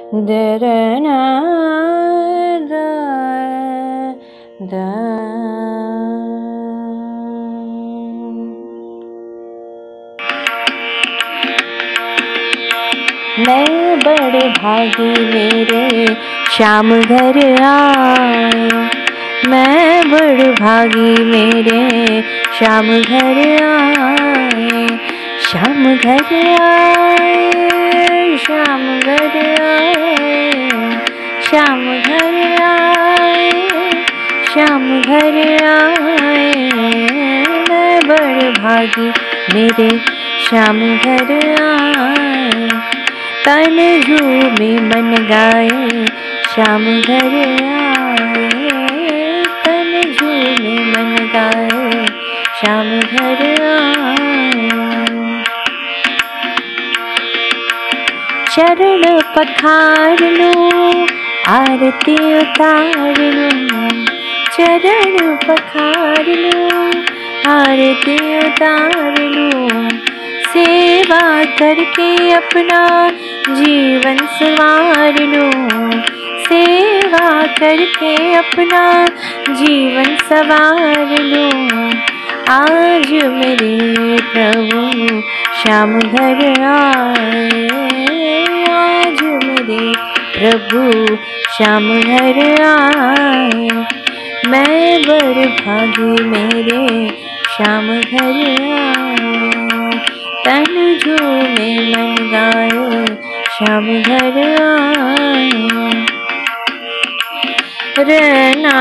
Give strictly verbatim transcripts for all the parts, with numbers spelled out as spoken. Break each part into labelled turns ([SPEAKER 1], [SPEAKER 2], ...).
[SPEAKER 1] दरना दा दा। मैं बड़े भागी मेरे श्याम घर आए, मैं बड़े भागी मेरे श्याम घर आए, श्याम घर आए, श्याम घर आए, श्याम घर आए, श्याम घर आए। मैं बड़े भागी मेरे श्याम घर आए, तन झूमे मन गाए श्याम घर आए, तन झूमे मन गाए श्याम घर आए। चरण पखार लूं आरती उतार लूं, चरण पखार लूं आरती उतार लूं, सेवा करके अपना जीवन संवार लूं, सेवा करके अपना जीवन संवार लूं। आज मेरे प्रभु श्याम घर आए, आज मेरे प्रभु श्याम घर आए, मैं बड़ भागी मेरे श्याम घर आए, तन झूमे मन गाए श्याम घर आए। रहना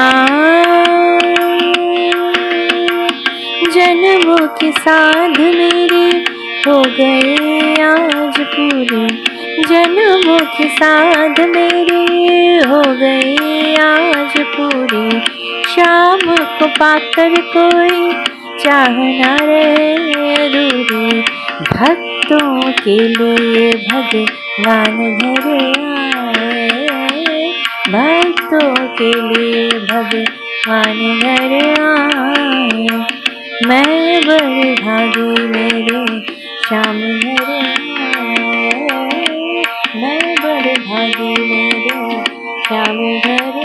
[SPEAKER 1] जन्मों की साध मेरी हो गई आज पूरी, जन्मों की साध मेरी हो गई आज पूरी, शाम को पाकर कोई चाहना रहे अधूरी, भक्तों के लिए भगवान घर आए, भक्तों के लिए भगवान घर आए, मैं बड़े भागी मेरे श्याम घर आए, मैं बड़े भागी मेरे श्याम घर